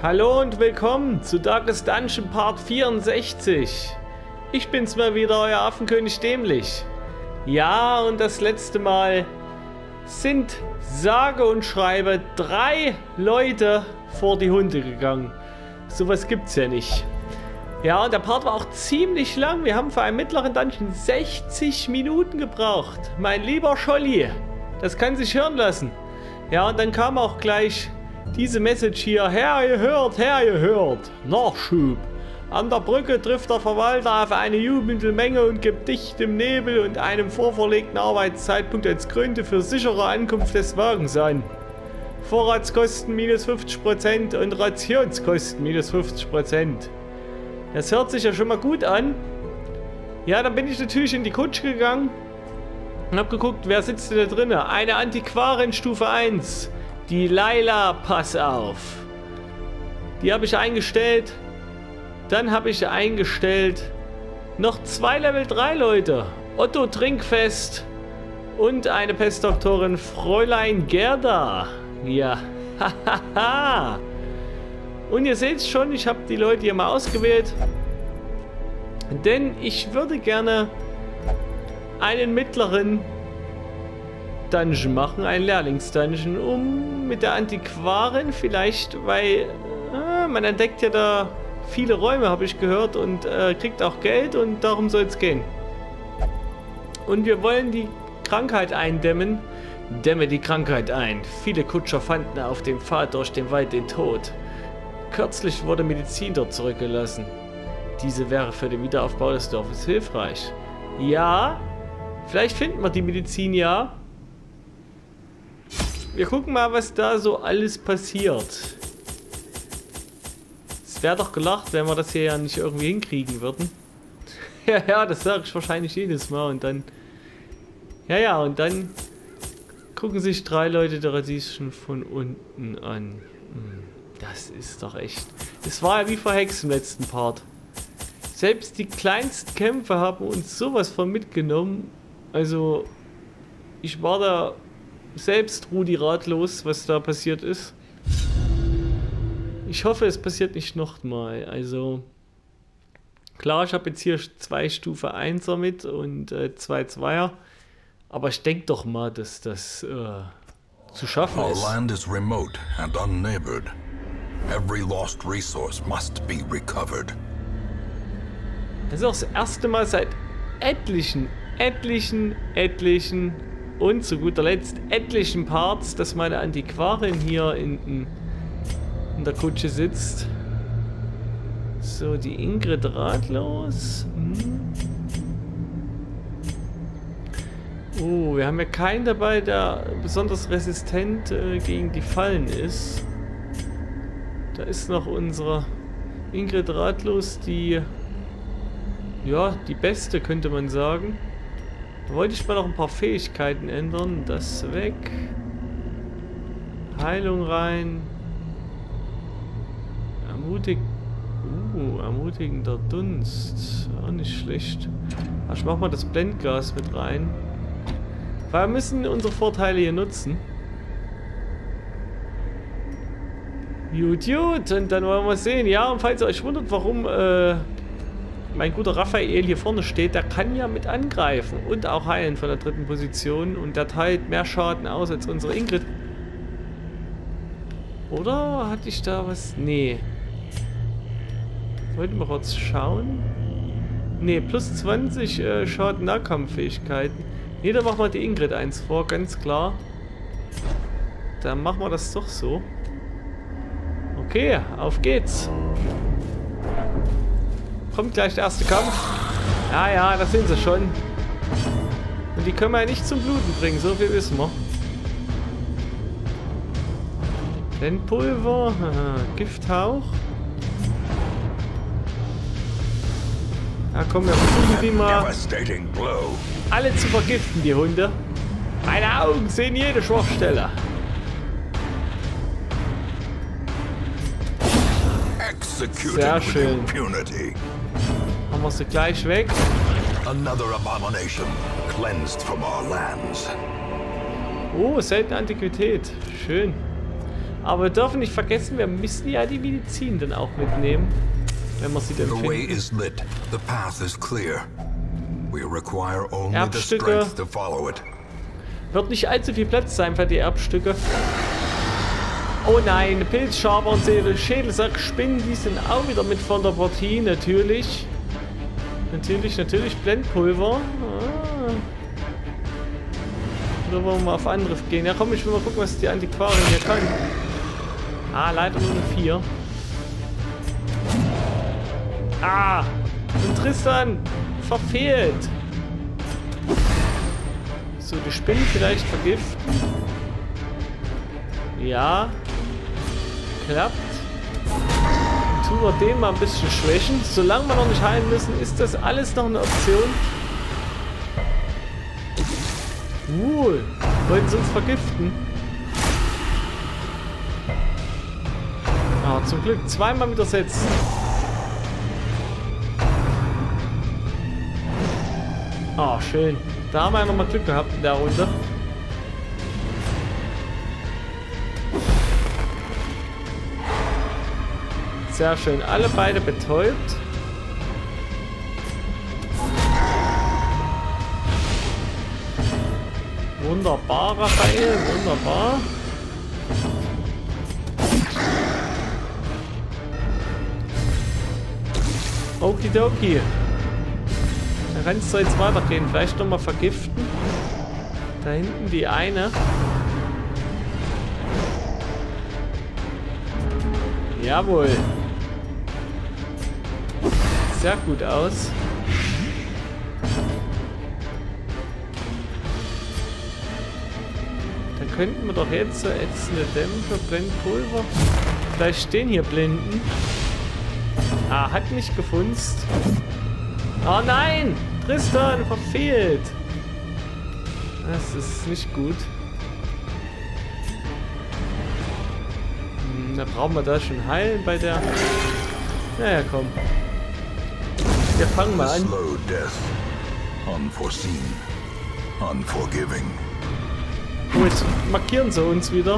Hallo und willkommen zu Darkest Dungeon Part 64. Ich bin's mal wieder, euer Affenkönig Dämlich. Ja, und das letzte Mal sind sage und schreibe 3 Leute vor die Hunde gegangen. Sowas gibt's ja nicht. Ja, und der Part war auch ziemlich lang. Wir haben für einen mittleren Dungeon 60 Minuten gebraucht. Mein lieber Scholli, das kann sich hören lassen. Ja, und dann kam auch gleich diese Message hier. Herr gehört, Nachschub. An der Brücke trifft der Verwalter auf eine jubelnde Menge und gibt dichtem Nebel und einem vorverlegten Arbeitszeitpunkt als Gründe für sichere Ankunft des Wagens an. Vorratskosten minus 50% und Rationskosten minus 50%. Das hört sich ja schon mal gut an. Ja, dann bin ich natürlich in die Kutsche gegangen und habe geguckt, wer sitzt denn da drinnen. Eine Antiquarin Stufe 1. Die Laila, pass auf. Die habe ich eingestellt. Dann habe ich eingestellt noch 2 Level 3 Leute. Otto Trinkfest und eine Pestdoktorin Fräulein Gerda. Ja, hahaha. Und ihr seht schon, ich habe die Leute hier mal ausgewählt. Denn ich würde gerne einen mittleren Dungeon machen, einen Lehrlingsdungeon, um mit der Antiquarin vielleicht, weil man entdeckt ja da viele Räume, habe ich gehört, und kriegt auch Geld, und darum soll es gehen. Und wir wollen die Krankheit eindämmen. Dämme die Krankheit ein. Viele Kutscher fanden auf dem Pfad durch den Wald den Tod. Kürzlich wurde Medizin dort zurückgelassen. Diese wäre für den Wiederaufbau des Dorfes hilfreich. Ja, vielleicht finden wir die Medizin, ja. Wir gucken mal, was da so alles passiert. Es wäre doch gelacht, wenn wir das hier ja nicht irgendwie hinkriegen würden. Ja, das sage ich wahrscheinlich jedes Mal. Und dann... Ja, und dann gucken sich 3 Leute der Radieschen von unten an. Das ist doch echt... Es war ja wie verhext im letzten Part. Selbst die kleinsten Kämpfe haben uns sowas von mitgenommen. Also, ich war da selbst Rudi ratlos, was da passiert ist. Ich hoffe, es passiert nicht nochmal. Also, klar, ich habe jetzt hier 2 Stufe 1er mit und 2 2er. Aber ich denke doch mal, dass das zu schaffen ist. Our land is remote and unneighbored. Every lost resource must be recovered. Das ist auch das erste Mal seit etlichen und zu guter Letzt etlichen Parts, dass meine Antiquarin hier in der Kutsche sitzt. So, die Ingrid ratlos. Oh, wir haben ja keinen dabei, der besonders resistent gegen die Fallen ist. Da ist noch unsere Ingrid ratlos, die... Ja, die beste, könnte man sagen. Da wollte ich mal noch ein paar Fähigkeiten ändern. Das weg. Heilung rein. Ermutigender Dunst. Auch nicht schlecht. Ach, ich mach mal das Blendglas mit rein. Weil wir müssen unsere Vorteile hier nutzen. Gut. Und dann wollen wir sehen. Ja, und falls ihr euch wundert, warum mein guter Raphael hier vorne steht, der kann ja mit angreifen und auch heilen von der 3. Position. Und der teilt mehr Schaden aus als unsere Ingrid. Oder hatte ich da was? Nee. Wollten wir kurz schauen? Nee, plus 20 Schaden Nahkampffähigkeiten. Nee, da machen wir die Ingrid 1 vor, ganz klar. Dann machen wir das doch so. Okay, auf geht's. Kommt gleich der erste Kampf. Ja, das sind sie schon. Und die können wir ja nicht zum Bluten bringen, so viel wissen wir. Blendpulver, Gifthauch. Ja, komm, wir versuchen die mal alle zu vergiften, die Hunde. Meine Augen sehen jede Schwachstelle. Sehr schön. Haben wir sie gleich weg. Oh, seltene Antiquität. Schön. Aber wir dürfen nicht vergessen, wir müssen ja die Medizin dann auch mitnehmen. Wenn wir sie dann The way finden. is lit. The path is clear. We require only the Erbstücke. strength to follow it. Wird nicht allzu viel Platz sein für die Erbstücke. Oh nein, Pilzschaber und Schädelsack, Spinnen, die sind auch wieder mit von der Partie, natürlich. Natürlich, Blendpulver. Oder wollen wir mal auf Angriff gehen? Ja komm, ich will mal gucken, was die Antiquarin hier kann. Ah, leider nur eine 4. Ah! Und Tristan verfehlt. So, die Spinnen vielleicht vergiften. Ja. Klappt. Und tun wir den mal ein bisschen schwächen. Solange wir noch nicht heilen müssen, ist das alles noch eine Option. Wollten sie uns vergiften? Ah, zum Glück zweimal widersetzt. Ah, schön. Da haben wir ja nochmal Glück gehabt in der Runde. Sehr schön. Alle beide betäubt. Wunderbar, Raphael. Wunderbar. Okidoki. Dann kann es so jetzt weitergehen. Vielleicht nochmal vergiften. Da hinten die eine. Jawohl. Sehr gut aus. Dann könnten wir doch jetzt so ätzende Dämpfe, Blendpulver. Vielleicht stehen hier Blinden. Ah, hat nicht gefunzt. Oh nein! Tristan verfehlt! Das ist nicht gut. Da brauchen wir da schon heilen bei der... Naja, komm. Wir fangen mal an. Slow death. Unforeseen. Unforgiving. Gut, markieren sie uns wieder.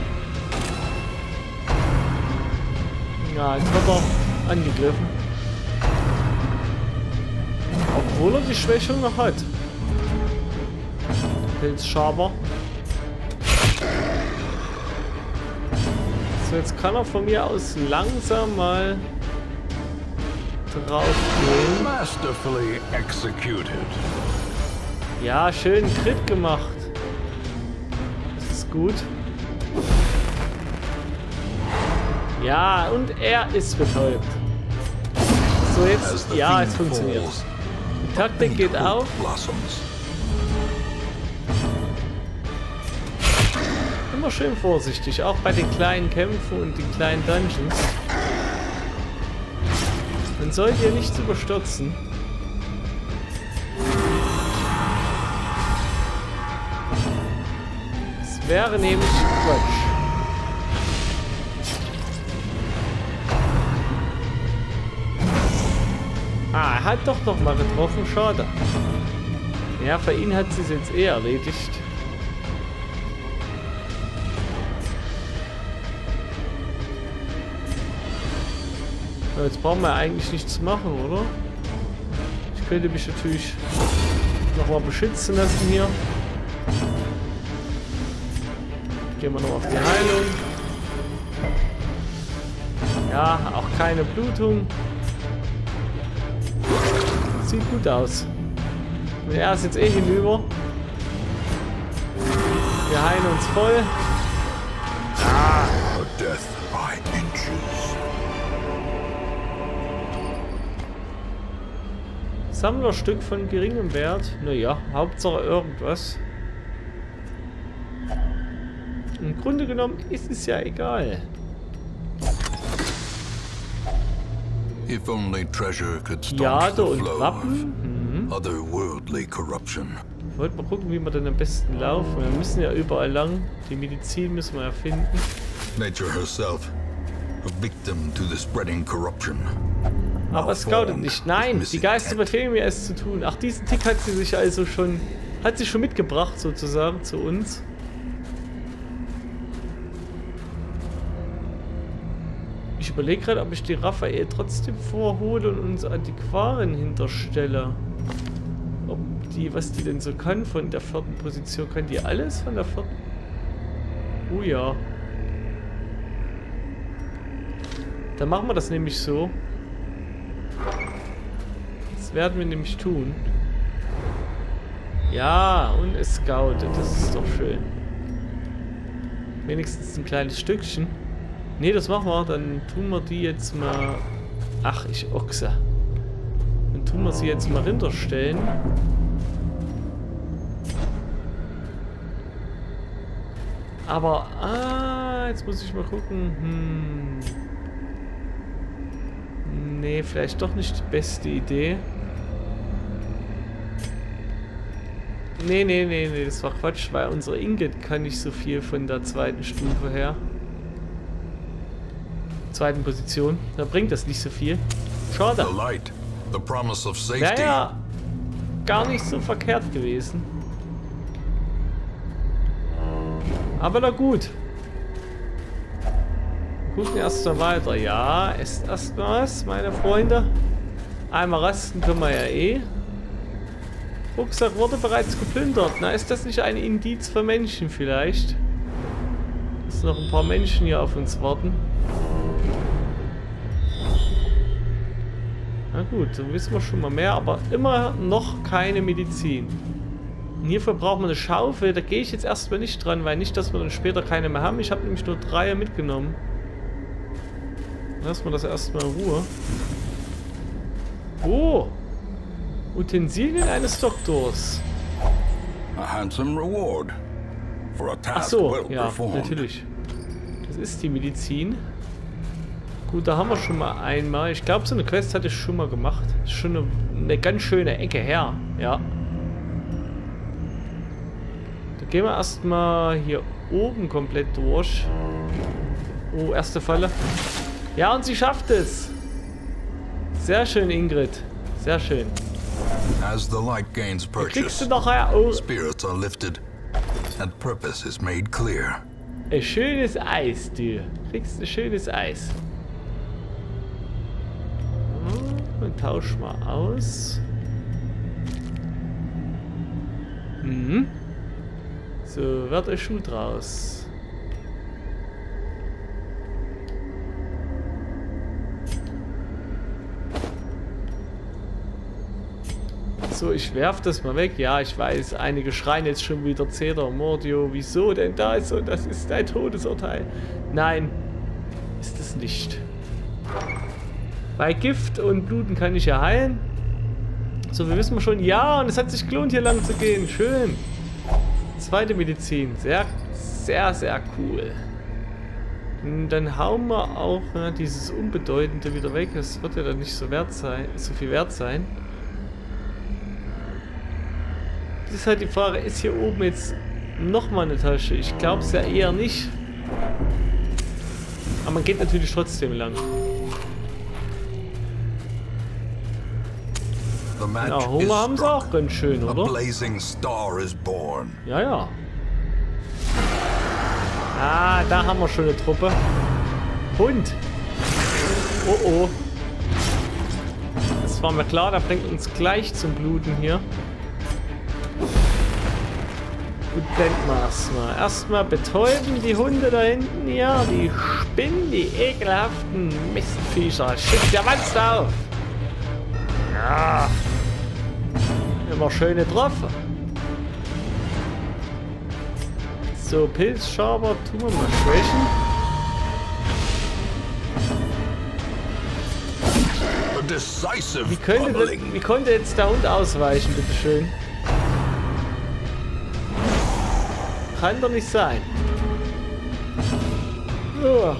Ja, jetzt wird er angegriffen. Obwohl er die Schwächung noch hat. Pilzschaber. So, jetzt kann er von mir aus langsam mal drauf gehen. Masterfully executed. Ja, schön Crit gemacht. Das ist gut. Ja, und er ist betäubt. So, jetzt... Ja, es funktioniert. Die Taktik geht auf. Immer schön vorsichtig, auch bei den kleinen Kämpfen und den kleinen Dungeons. Man sollte hier nichts überstürzen. Das wäre nämlich Quatsch. Ah, er hat doch noch mal getroffen, schade. Ja, für ihn hat sie es jetzt eh erledigt. Jetzt brauchen wir eigentlich nichts machen, oder? Ich könnte mich natürlich nochmal beschützen lassen hier. Gehen wir noch auf die Heilung. Ja, auch keine Blutung. Sieht gut aus. Er ist jetzt eh hinüber. Wir heilen uns voll. Ah. Death by inches. Sammlerstück von geringem Wert. Naja, Hauptsache irgendwas. Im Grunde genommen ist es ja egal. If only treasure could staunch Jade the und flow of Wappen. otherworldly corruption. Wollten wir gucken, wie wir denn am besten laufen. Wir müssen ja überall lang. Die Medizin müssen wir erfinden. Nature herself, a victim to the spreading corruption. Aber es scoutet nicht. Nein, die Geister befehlen mir es zu tun. Ach, diesen Tick hat sie sich also schon... Hat sie schon mitgebracht, sozusagen, zu uns. Ich überlege gerade, ob ich die Raphael trotzdem vorhole und uns Antiquaren hinterstelle. Ob die, was die denn so kann von der 4. Position. Kann die alles von der 4.? Oh ja. Dann machen wir das nämlich so. Das werden wir nämlich tun. Ja, und es scoutet. Das ist doch schön. Wenigstens ein kleines Stückchen. Ne, das machen wir. Dann tun wir die jetzt mal... Ach, ich Ochse. Dann tun wir sie jetzt mal runterstellen. Aber... jetzt muss ich mal gucken. Nee, vielleicht doch nicht die beste Idee. Nee, das war Quatsch, weil unsere Ingot kann nicht so viel von der 2. Stufe her. 2. Position. Da bringt das nicht so viel. Schade. Wäre ja gar nicht so verkehrt gewesen. Aber na gut. Wir gucken erst mal weiter. Ja, esst erst mal was, meine Freunde. Einmal rasten können wir ja eh. Rucksack wurde bereits geplündert. Na, ist das nicht ein Indiz für Menschen vielleicht? Dass noch ein paar Menschen hier auf uns warten. Na gut, dann wissen wir schon mal mehr, aber immer noch keine Medizin. Und hierfür brauchen wir eine Schaufel. Da gehe ich jetzt erstmal nicht dran, weil nicht, dass wir dann später keine mehr haben. Ich habe nämlich nur 3 mitgenommen. Lassen wir das erstmal in Ruhe. Oh! Utensilien eines Doktors. Ach so, ja, natürlich. Das ist die Medizin. Gut, da haben wir schon mal einmal. Ich glaube, so eine Quest hatte ich schon mal gemacht. Ist schon eine ganz schöne Ecke her. Ja. Da gehen wir erstmal hier oben komplett durch. Oh, erste Falle. Ja, und sie schafft es. Sehr schön, Ingrid. Sehr schön. As the light gains purchase, spirits are lifted and purpose is made clear. Ein schönes Eis, du. Kriegst ein schönes Eis. Und tausch mal aus. So, wird ein Schuh draus. So, ich werf das mal weg. Ja, ich weiß, einige schreien jetzt schon wieder Cedar Mordio. Wieso denn das? Und das ist ein Todesurteil. Nein, ist es nicht. Bei Gift und Bluten kann ich ja heilen. So, wir wissen schon. Ja, und es hat sich gelohnt, hier lang zu gehen. Schön. 2. Medizin. Sehr, sehr, sehr cool. Und dann hauen wir auch dieses Unbedeutende wieder weg. Das wird ja dann nicht so viel wert sein. Das ist halt die Frage, ist hier oben jetzt nochmal eine Tasche? Ich glaube es ja eher nicht. Aber man geht natürlich trotzdem lang. Ja, Hunger haben sie auch ganz schön, oder? Ja, ja. Ah, da haben wir schon eine Truppe. Hund. Oh, oh. Das war mir klar, der bringt uns gleich zum Bluten hier. Gut, blenden wir erstmal. Erstmal betäuben die Hunde da hinten hier. Die Spinnen, die ekelhaften Mistviecher. Schickt der Wanst auf. Ja. Immer schöne Tropfen. So, Pilzschaber tun wir mal schwächen. Wie konnte jetzt der Hund ausweichen, bitteschön? Kann doch nicht sein. Oh.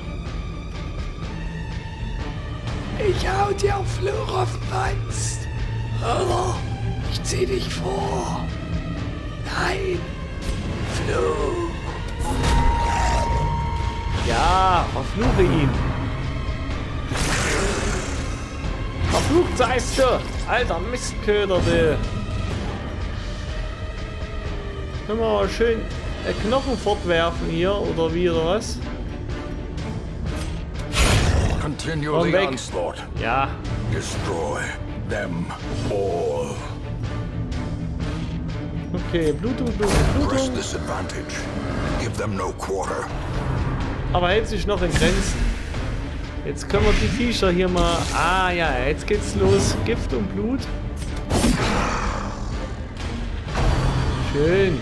Ich hau dir auf Flur auf den Wanst. Oh, ich zieh dich vor. Nein. Flur. Ja, verfluche ihn. Verflucht seist du, alter Mistköder, du. Können wir mal schön Knochen fortwerfen hier, oder wie, oder was? continue the onslaught. Ja. Destroy them all. Okay, Blutung. Press this advantage. Give them no quarter. Aber hält sich noch in Grenzen. Jetzt können wir die Viecher hier mal... Ah ja, jetzt geht's los. Gift und Blut. Schön.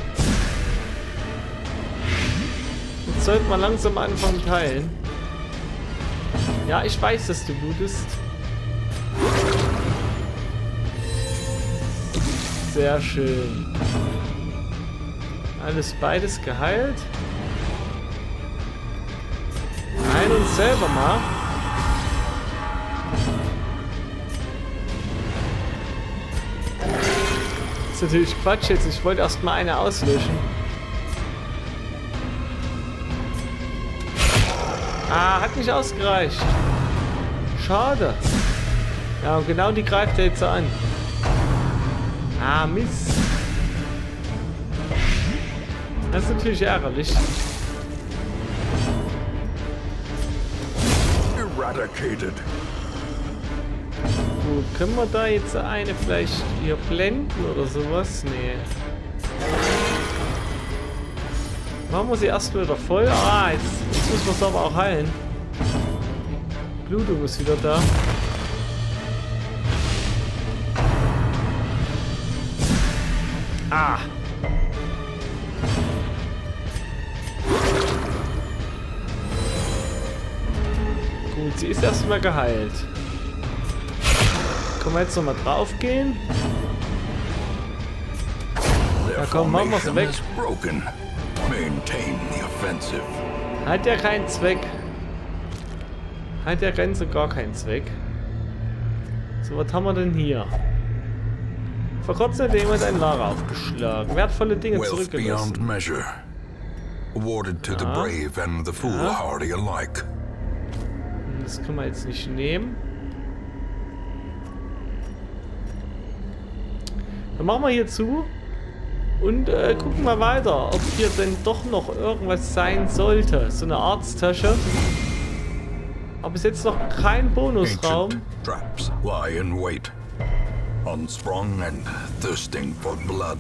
Jetzt sollte man langsam anfangen teilen. Ja, ich weiß, dass du blutest. Sehr schön. Beides geheilt. Heilen uns selber mal. Das ist natürlich Quatsch jetzt. Ich wollte erst mal eine auslöschen. Ah, hat nicht ausgereicht. Schade. Ja, und genau die greift er jetzt an. Ah, Mist. Das ist natürlich ärgerlich. Eradicated. Gut, können wir da jetzt eine vielleicht hier blenden oder sowas? Nee. Machen wir sie erst wieder voll. Ah, jetzt müssen wir es aber auch heilen. Blutung ist wieder da. Ah. Gut, sie ist erstmal geheilt. Können wir jetzt nochmal drauf gehen? Ja komm, machen wir es weg. Hat ja keinen Zweck. Hat der Grenze gar keinen Zweck. So, was haben wir denn hier? Vor kurzem hat jemand ein Lager aufgeschlagen. Wertvolle Dinge zurückgelassen. Das können wir jetzt nicht nehmen. Dann machen wir hier zu und gucken mal weiter, ob hier denn doch noch irgendwas sein sollte. So eine Arzttasche. Aber bis jetzt noch kein Bonusraum. Traps lie in wait. Unsprung and thirsting for blood.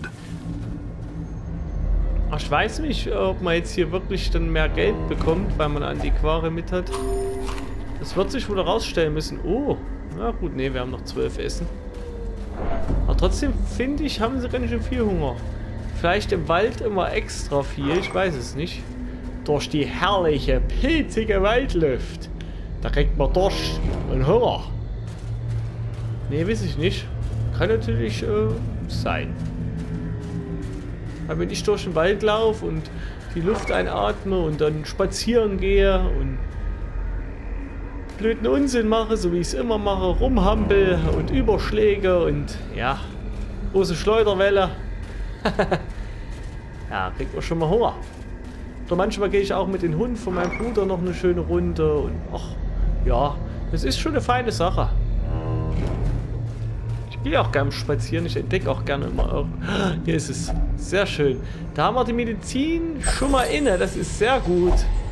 Ach, ich weiß nicht, ob man jetzt hier wirklich dann mehr Geld bekommt, weil man Antiquare mit hat. Das wird sich wohl herausstellen müssen. Oh, na gut, nee, wir haben noch 12 Essen. Aber trotzdem finde ich, haben sie ganz schön viel Hunger. Vielleicht im Wald immer extra viel, ich weiß es nicht. Durch die herrliche, pilzige Waldluft. Da kriegt man Durst und Hunger. Nee, weiß ich nicht. Kann natürlich sein. Weil wenn ich durch den Wald laufe und die Luft einatme und dann spazieren gehe und blöden Unsinn mache, so wie ich es immer mache, rumhampel und Überschläge und ja, große Schleuderwelle. Ja, kriegt man schon mal Hunger. Oder manchmal gehe ich auch mit dem Hund von meinem Bruder noch eine schöne Runde und ach, ja, das ist schon eine feine Sache. Ich gehe auch gerne spazieren, ich entdecke auch gerne immer. Hier ist es. Sehr schön. Da haben wir die Medizin schon mal inne, das ist sehr gut.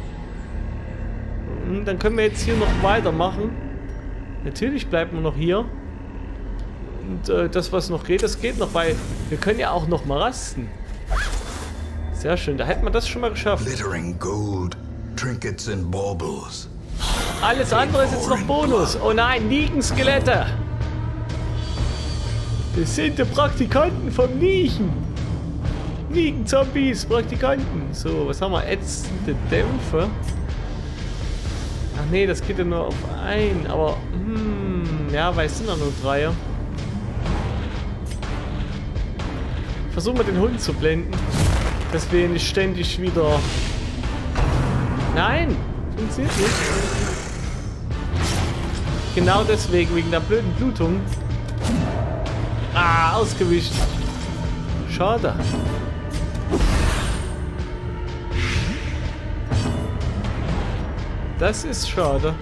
Und dann können wir jetzt hier noch weitermachen. Natürlich bleiben wir noch hier. Und das, was noch geht, das geht noch, weil wir können ja auch noch mal rasten. Sehr schön, da hätten wir das schon mal geschafft. Gold, trinkets and baubles. Alles andere ist jetzt noch Bonus. Oh nein, Nigen-Skelette. Das sind die Praktikanten vom Nigen. Nigen-Zombies, Praktikanten. So, was haben wir? Ätzende Dämpfe. Ach nee, das geht ja nur auf einen. Aber, ja, weil es sind ja nur 3. Versuchen wir den Hund zu blenden. Dass wir ihn nicht ständig wieder... Nein! Funktioniert nicht. Genau deswegen, wegen der blöden Blutung. Ah, ausgewischt. Schade. Das ist schade.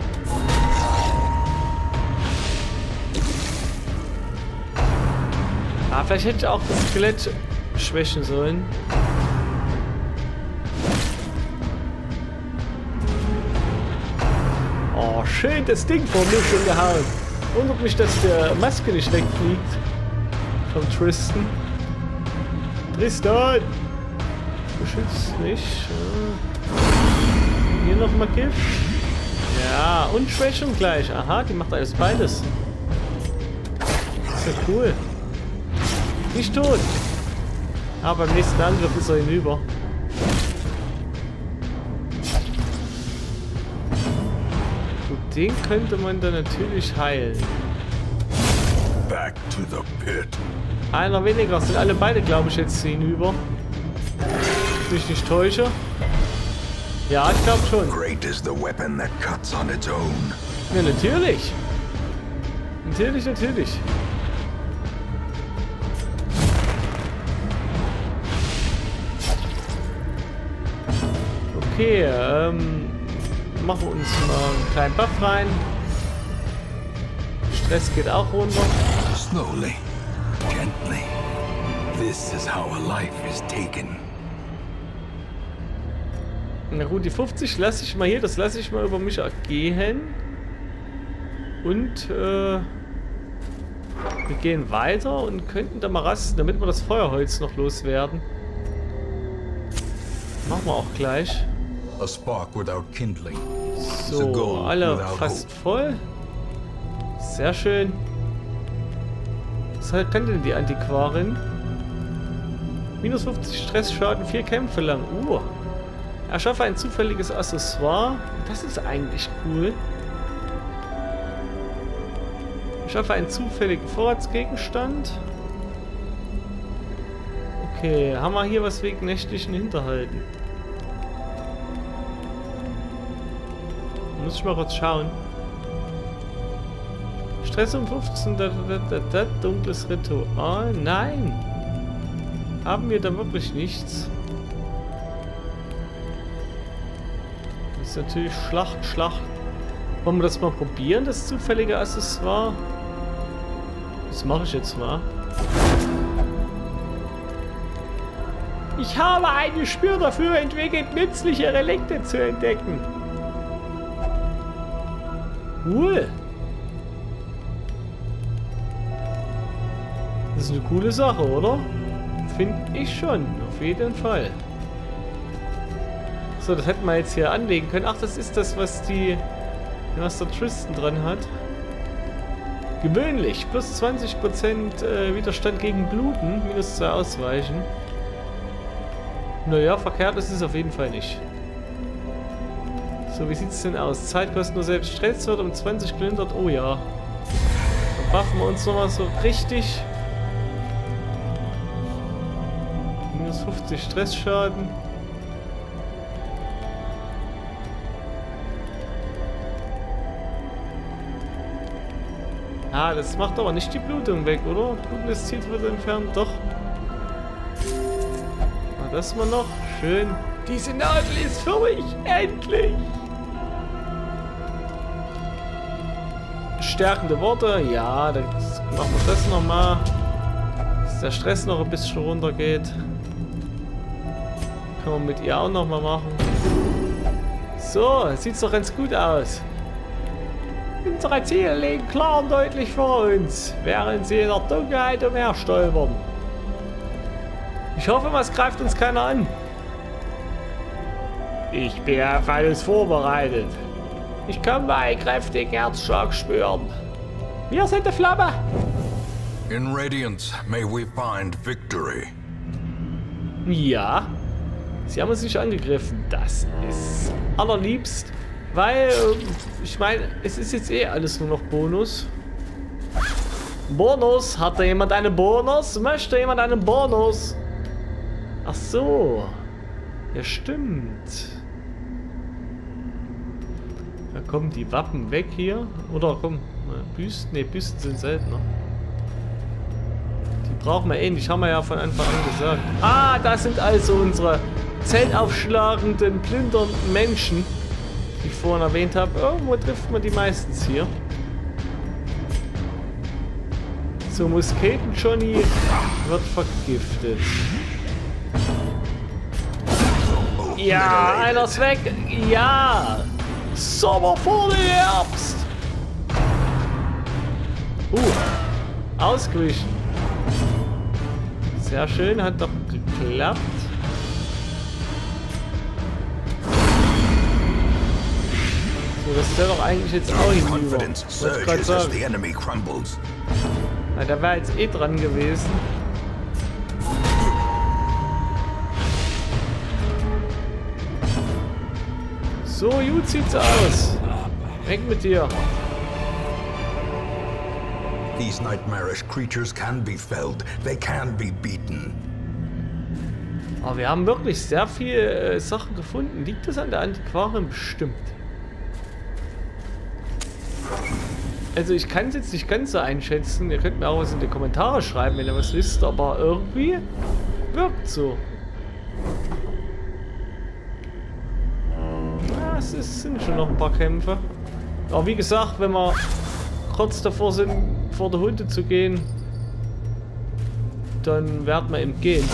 Ah, vielleicht hätte ich auch das Skelett schwächen sollen. Oh, schön das Ding vor mir schon gehauen. Wundert mich, dass der Maske nicht wegfliegt. Von Tristan. Tristan! Beschützt nicht. Hier nochmal Gift. Ja, und Schwächung gleich. Aha, die macht alles beides. Das ist ja cool. Nicht tot. Aber beim nächsten Angriff ist er hinüber. Gut, den könnte man dann natürlich heilen. Back to the pit. Einer weniger. Sind alle beide, glaube ich, jetzt hinüber. Wenn ich nicht täusche. Ja, ich glaube schon. Great is the weapon that cuts on its own. Ja, natürlich. Natürlich, natürlich. Okay, machen wir uns mal einen kleinen Buff rein. Stress geht auch runter. Slowly, gently. This is how a life is taken. Na gut, die 50 lasse ich mal hier, das lasse ich mal über mich ergehen. Und wir gehen weiter und könnten da mal rasten, damit wir das Feuerholz noch loswerden. Machen wir auch gleich. A spark without kindling. So, alle fast voll. Sehr schön. Was kann denn die Antiquarin? Minus 50 Stressschaden, 4 Kämpfe lang. Erschaffe ein zufälliges Accessoire. Das ist eigentlich cool. Erschaffe einen zufälligen Vorratsgegenstand. Okay, haben wir hier was wegen nächtlichen Hinterhalten? Muss ich mal kurz schauen. Stress um 15, dunkles Ritual. Nein! Haben wir da wirklich nichts? Das ist natürlich Schlacht. Wollen wir das mal probieren, das zufällige Accessoire? Das mache ich jetzt mal. Ich habe ein Gespür dafür entwickelt, nützliche Relikte zu entdecken. Cool. Das ist eine coole Sache, oder? Finde ich schon, auf jeden Fall. So, das hätten wir jetzt hier anlegen können. Ach, das ist das, was der Tristan dran hat. Gewöhnlich. Plus 20% Widerstand gegen Bluten. Minus 2 Ausweichen. Naja, verkehrt ist es auf jeden Fall nicht. So, wie sieht es denn aus? Zeitkosten nur selbst. Stress wird um 20 gelindert. Oh ja. Dann buffen wir uns nochmal so richtig. Minus 50 Stressschaden. Ah, das macht aber nicht die Blutung weg, oder? Bluten des Ziels wird entfernt. Doch. Ah, das mal noch. Schön. Diese Nadel ist für mich. Endlich. Stärkende Worte. Ja, dann machen wir das nochmal. Dass der Stress noch ein bisschen runtergeht. Können wir mit ihr auch nochmal machen. So, sieht's doch ganz gut aus. Unsere Ziele liegen klar und deutlich vor uns, während sie in der Dunkelheit umherstolpern. Ich hoffe, es greift uns keiner an. Ich bin auf alles vorbereitet. Ich kann mal einen kräftigen Herzschlag spüren. Wir sind die Flamme. In Radiance may we find victory. Ja, sie haben uns nicht angegriffen. Das ist allerliebst. Weil, ich meine, es ist jetzt eh alles nur noch Bonus. Bonus? Hat da jemand einen Bonus? Möchte jemand einen Bonus? Ach so. Ja, stimmt. Da kommen die Wappen weg hier. Oder komm, Büsten? Ne, Büsten sind seltener. Die brauchen wir eh nicht. Haben wir ja von Anfang an gesagt. Ah, das sind also unsere zeltaufschlagenden, plündernden Menschen, die ich vorhin erwähnt habe. Irgendwo trifft man die meistens hier. So, Musketen-Johnny wird vergiftet. Ja, einer ist weg. Ja. Sommer vor dem Herbst. Ausgewichen. Sehr schön, hat doch geklappt. So, das wäre doch eigentlich jetzt auch hinüber. Wollte ich gerade sagen. Na, der wäre jetzt eh dran gewesen. So gut sieht's aus. Weg mit dir. These nightmarish creatures can be felled. They can be beaten. Aber wir haben wirklich sehr viele Sachen gefunden. Liegt das an der Antiquarin? Bestimmt. Also ich kann es jetzt nicht ganz so einschätzen. Ihr könnt mir auch was in die Kommentare schreiben, wenn ihr was wisst. Aber irgendwie wirkt so. Ja, es sind schon noch ein paar Kämpfe. Aber wie gesagt, wenn wir kurz davor sind, vor der Hunde zu gehen, dann werden wir ihm gehen.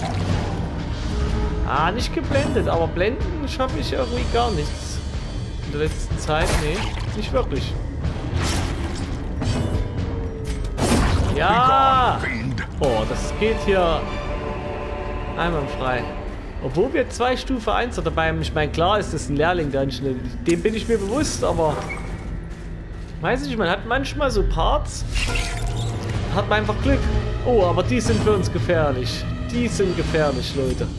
Ah, nicht geblendet, aber blenden schaffe ich irgendwie gar nichts. In der letzten Zeit, nee, nicht wirklich. Ja! Oh, das geht hier einwandfrei. Obwohl wir 2 Stufe 1 dabei haben. Ich meine, klar ist das ein Lehrling-Dungeon. Dem bin ich mir bewusst, aber weiß ich, man hat manchmal so Parts, hat man einfach Glück. Oh, aber die sind für uns gefährlich. Die sind gefährlich, Leute.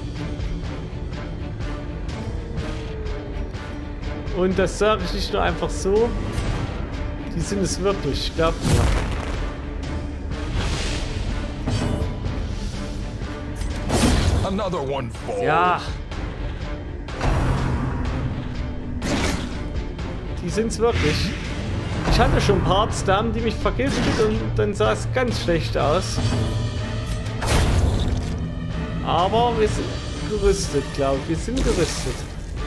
Und das sage ich nicht nur einfach so. Die sind es wirklich, glaubt mir. Ja. Die sind's wirklich. Ich hatte schon Parts, da haben die mich vergiftet und dann sah es ganz schlecht aus. Aber wir sind gerüstet, glaube ich. Wir sind gerüstet.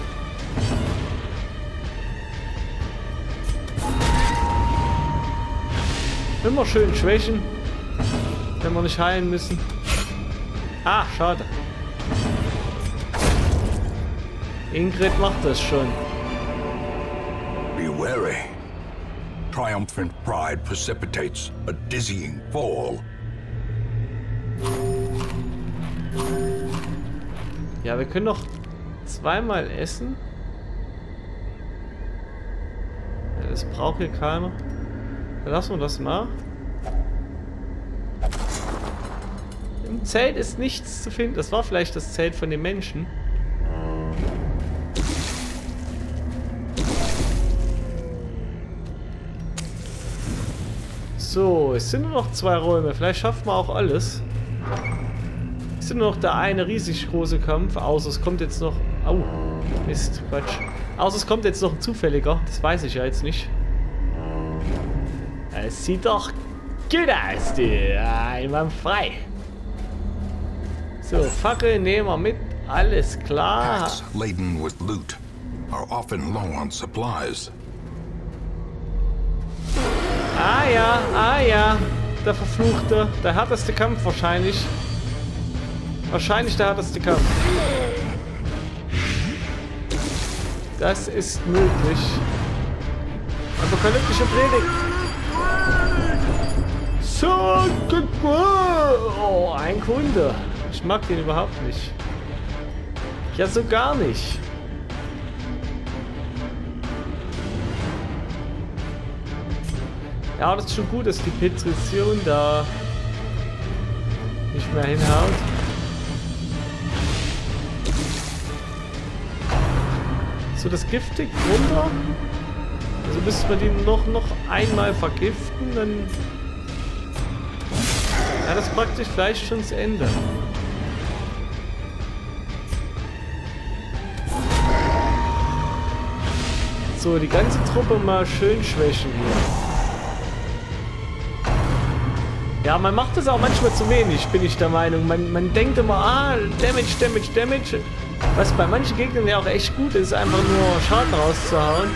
Immer schön schwächen, wenn wir nicht heilen müssen. Ah, schade. Ingrid macht das schon. Be wary. Triumphant pride precipitates a dizzying fall. Ja, wir können noch zweimal essen. Ja, das braucht hier keiner. Dann lassen wir das mal. Im Zelt ist nichts zu finden. Das war vielleicht das Zelt von den Menschen. So, es sind nur noch 2 Räume. Vielleicht schaffen wir auch alles. Es sind nur noch der eine riesig große Kampf. Außer es kommt jetzt noch... Au, Mist, Quatsch. Außer es kommt jetzt noch ein zufälliger. Das weiß ich ja jetzt nicht. Es sieht doch gut aus, du. Einwandfrei. So, Fackel nehmen wir mit. Alles klar. Packs laden with loot are often low on supplies. Ah ja, der Verfluchte, der härteste Kampf wahrscheinlich. Wahrscheinlich der härteste Kampf. Das ist möglich. Apokalyptische Predigt. So, oh, ein Kunde. Ich mag den überhaupt nicht. Ja, so gar nicht. Ja, das ist schon gut, dass die Petition da nicht mehr hinhaut. So, das Gift liegt runter. Also müssen wir den noch einmal vergiften, dann... Ja, das ist praktisch vielleicht schon das Ende. So, die ganze Truppe mal schön schwächen hier. Ja, man macht das auch manchmal zu wenig, bin ich der Meinung. Man denkt immer, Damage. Was bei manchen Gegnern ja auch echt gut ist, einfach nur Schaden rauszuhauen.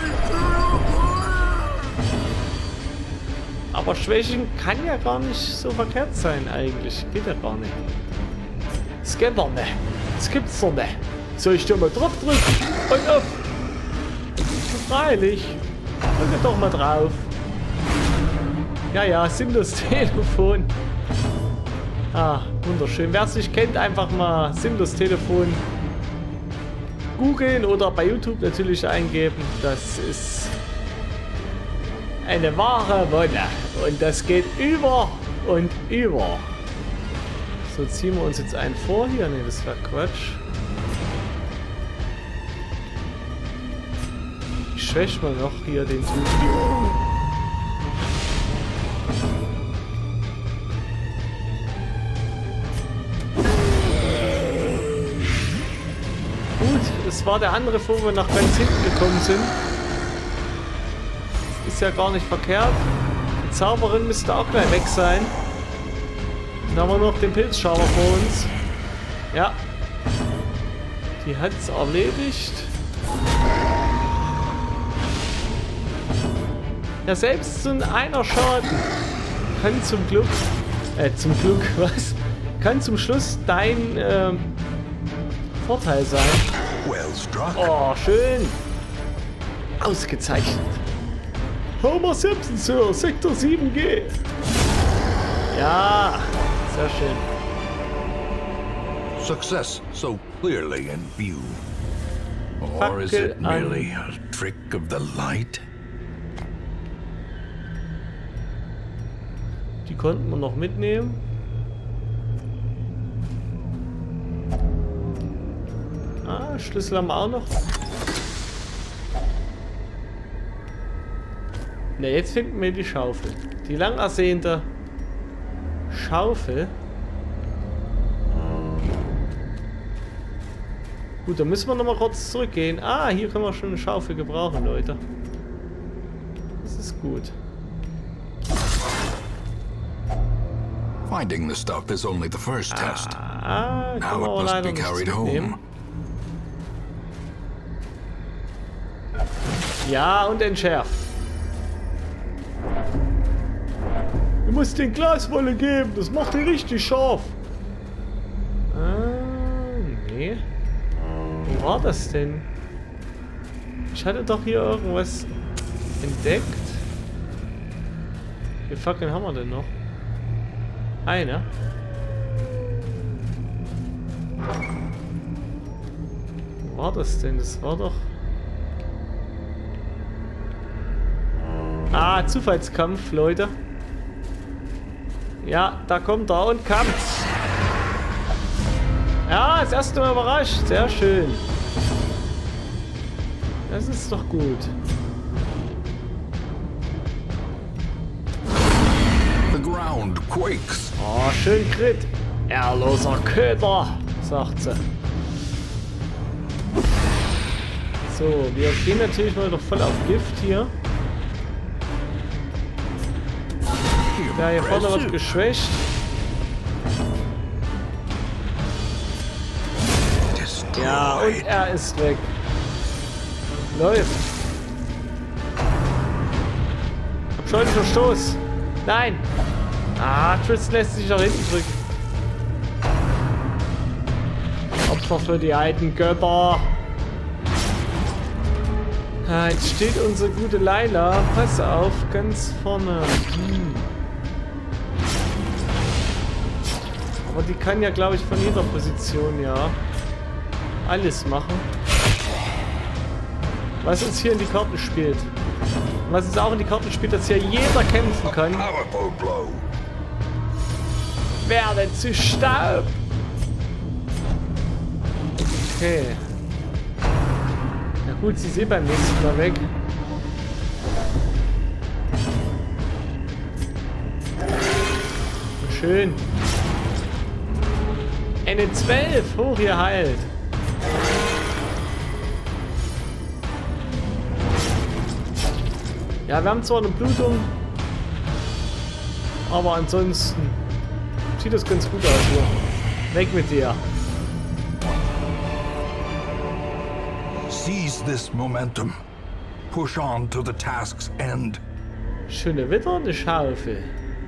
Aber Schwächen kann ja gar nicht so verkehrt sein eigentlich. Geht ja gar nicht. Das geht doch nicht. Das gibt's doch nicht. Soll ich da mal drauf drücken? Und auf. Freilich. Drücke doch mal drauf. Ja, ja, sinnlos Telefon. Ah, wunderschön. Wer es nicht kennt, einfach mal sinnlos Telefon googeln oder bei YouTube natürlich eingeben. Das ist eine wahre Wonne. Und das geht über und über. So, ziehen wir uns jetzt einen vor hier. Ne, das war Quatsch. Ich schwäche mal noch hier den Typ. Das war der andere, wo wir nach ganz hinten gekommen sind. Das ist ja gar nicht verkehrt. Die Zauberin müsste auch gleich weg sein. Dann haben wir noch den Pilzschauer vor uns. Ja. Die hat es erledigt. Ja, selbst so einer Schaden kann zum Glück, was? Kann zum Schluss dein Vorteil sein. Oh, schön. Ausgezeichnet. Homer Simpson, Sir. Sektor 7G. Ja, sehr schön. Success so clearly in view. Or is it merely a trick of the light? Die konnten wir noch mitnehmen. Ah, Schlüssel haben wir auch noch. Ne, jetzt finden wir die Schaufel. Die lang ersehnte Schaufel. Gut, dann müssen wir noch mal kurz zurückgehen. Ah, hier können wir schon eine Schaufel gebrauchen, Leute. Das ist gut. Finding the stuff is only the first test. Ah, kann man aber leider nicht mitnehmen. Ja, und entschärft. Du musst den Glaswolle geben, das macht ihn richtig scharf. Nee. Wo war das denn? Ich hatte doch hier irgendwas entdeckt. Wie viele Fackeln haben wir denn noch? Eine. Wo war das denn? Das war doch... Ah, Zufallskampf, Leute. Ja, da kommt er und Kampf. Ja, das erste Mal überrascht. Sehr schön. Das ist doch gut. The ground quakes. Oh, schön Crit. Ehrloser Köder, sagt sie. So, wir gehen natürlich mal doch voll auf Gift hier. Ja, hier vorne wird geschwächt. Ja, und er ist weg. Läuft. Abscheulicher Stoß. Nein. Ah, Tristan lässt sich nach hinten drücken. Opfer für die alten Götter. Ah, jetzt steht unsere gute Layla. Pass auf, ganz vorne. Aber die kann ja, glaube ich, von jeder Position, ja, alles machen. Was uns hier in die Karten spielt. Was uns auch in die Karten spielt, dass hier jeder kämpfen kann. Werde zu Staub. Okay. Na gut, sie ist eh beim nächsten Mal weg. Schön. Eine 12. Hoch hier heilt. Ja, wir haben zwar eine Blutung, aber ansonsten sieht das ganz gut aus hier. Weg mit dir. Seize this momentum. Push on to the task's end. Schöne Witter, eine Schaufel.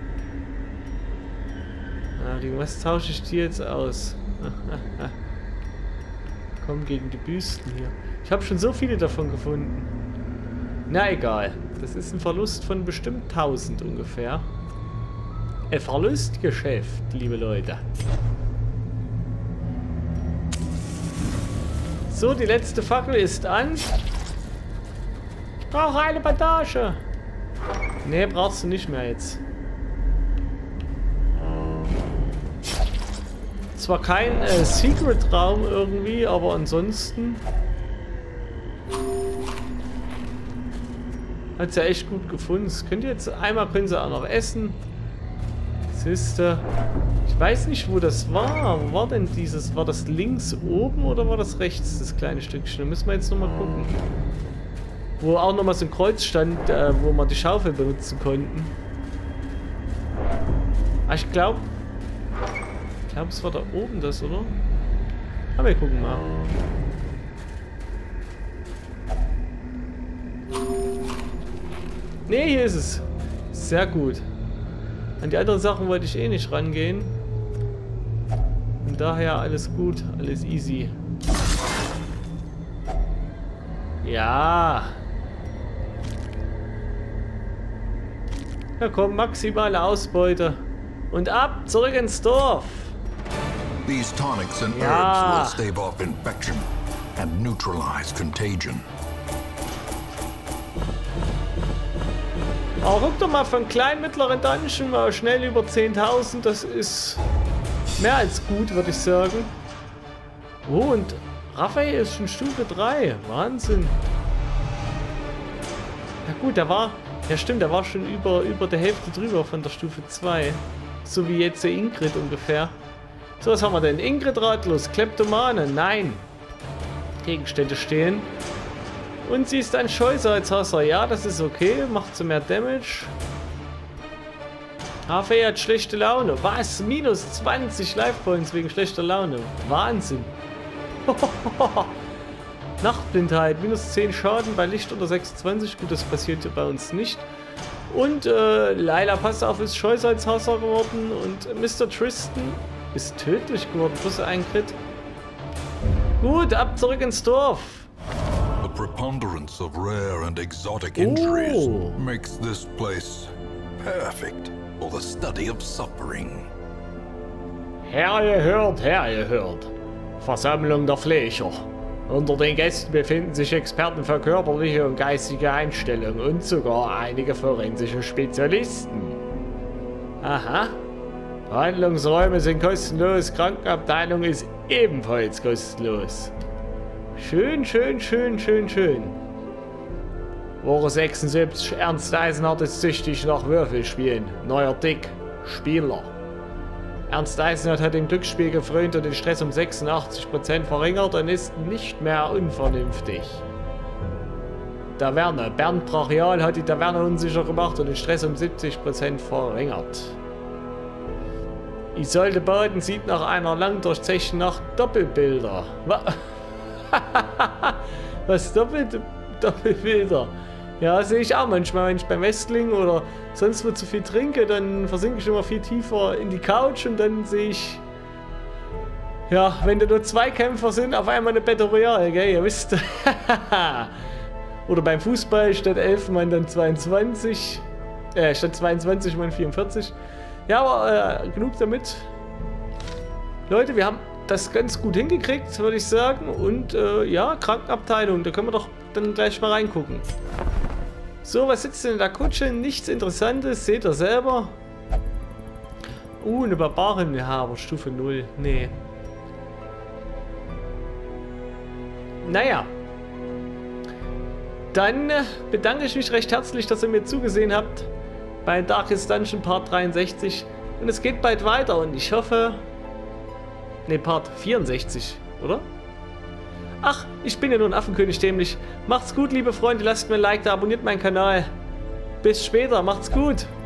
Na, gegen was tausche ich die jetzt aus? Komm, gegen die Büsten hier. Ich habe schon so viele davon gefunden. Na egal. Das ist ein Verlust von bestimmt 1000 ungefähr. Ein Verlustgeschäft, liebe Leute. So, die letzte Fackel ist an. Ich brauche eine Bandage. Nee, brauchst du nicht mehr jetzt. Zwar kein Secret-Raum irgendwie, aber ansonsten hat sie ja echt gut gefunden. Das könnt ihr jetzt einmal, können sie auch noch essen. Siehste. Ich weiß nicht, wo das war. Wo war denn dieses? War das links oben oder war das rechts, das kleine Stückchen? Da müssen wir jetzt nochmal gucken. Wo auch nochmal so ein Kreuz stand, wo wir die Schaufel benutzen konnten. Ah, ich glaube, es war da oben das, oder? Aber wir gucken mal. Ne, hier ist es. Sehr gut. An die anderen Sachen wollte ich eh nicht rangehen. Und daher alles gut, alles easy. Ja. Ja komm, maximale Ausbeute. Und ab, zurück ins Dorf. These tonics and herbs will stave off infection and neutralize contagion. Aber guck doch mal, von kleinen, mittleren Dungeon mal schnell über 10.000. Das ist mehr als gut, würde ich sagen. Oh, und Raphael ist schon Stufe 3. Wahnsinn. Ja gut, der war... Ja stimmt, der war schon über der Hälfte drüber von der Stufe 2. So wie jetzt der Ingrid ungefähr. So, was haben wir denn? Ingrid ratlos, Kleptomane, nein. Gegenstände stehen. Und sie ist ein Scheussalzhasser. Ja, das ist okay. Macht so mehr Damage. Raphael hat schlechte Laune. Was? Minus 20 Life Points wegen schlechter Laune. Wahnsinn. Nachtblindheit. Minus 10 Schaden bei Licht unter 26. Gut, das passiert hier bei uns nicht. Und Laila, pass auf, ist Scheussalzhasser geworden. Und Mr. Tristan ist tödlich geworden. Plus ein Crit. Gut, ab zurück ins Dorf. The preponderance of rare and exotic injuries makes this place perfect for the study of suffering. Hergehört. Versammlung der Fleischer. Unter den Gästen befinden sich Experten für körperliche und geistige Einstellung und sogar einige forensische Spezialisten. Aha. Behandlungsräume sind kostenlos, Krankenabteilung ist ebenfalls kostenlos. Schön. Woche 76, Ernst Eisenhardt ist süchtig nach Würfelspielen. Neuer Dick, Spieler. Ernst Eisenhardt hat dem Glücksspiel gefrönt und den Stress um 86% verringert und ist nicht mehr unvernünftig. Taverne. Bernd Brachial hat die Taverne unsicher gemacht und den Stress um 70% verringert. Isolde Baden sieht nach einer lang durchzechten Nacht Doppelbilder. Was? Doppelbilder? Ja, sehe ich auch manchmal, wenn ich beim Wrestling oder sonst wo zu viel trinke, dann versinke ich immer viel tiefer in die Couch und dann sehe ich, ja, wenn da nur 2 Kämpfer sind, auf einmal eine Battle Royale, gell, ihr wisst. Oder beim Fußball statt 11 man dann 22, statt 22 man 44. Ja, aber genug damit. Leute, wir haben das ganz gut hingekriegt, würde ich sagen. Und ja, Krankenabteilung, da können wir doch dann gleich mal reingucken. So, was sitzt denn in der Kutsche? Nichts Interessantes, seht ihr selber. Eine Barbarin, ja, aber Stufe 0. Nee. Naja. Dann bedanke ich mich recht herzlich, dass ihr mir zugesehen habt bei Darkest Dungeon Part 63. Und es geht bald weiter und ich hoffe... Ne, Part 64, oder? Ach, ich bin ja nur ein Affenkönig dämlich. Macht's gut, liebe Freunde, lasst mir ein Like da, abonniert meinen Kanal. Bis später, macht's gut.